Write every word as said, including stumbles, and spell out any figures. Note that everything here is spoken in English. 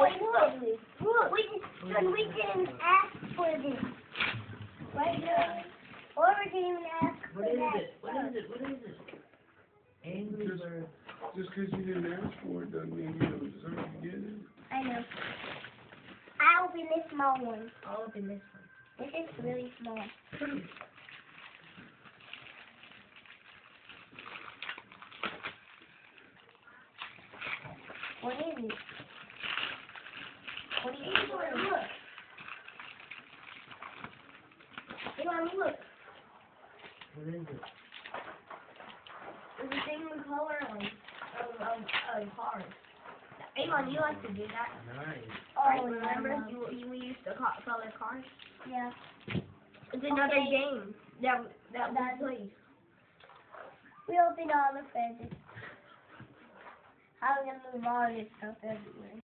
Wait, look. Look. We can, son, we can ask for this. Right now. Or we can even ask for What is that. it? What is it? What is it? Angry Just- Bird. Just because you didn't ask for it doesn't mean you don't deserve to get it. I know. I'll open this small one. I'll open this one. This is really small. What is it? What do you think? Look. Elon, look. What is it? There's a thing we color on. Um, um, um, cars. Elon, you like to do that? Nice. Oh, Remember you, you we used to co- color cars? Yeah. It's another Okay. game that that That's- we played. We opened all the presents. I'm gonna move all this stuff everywhere.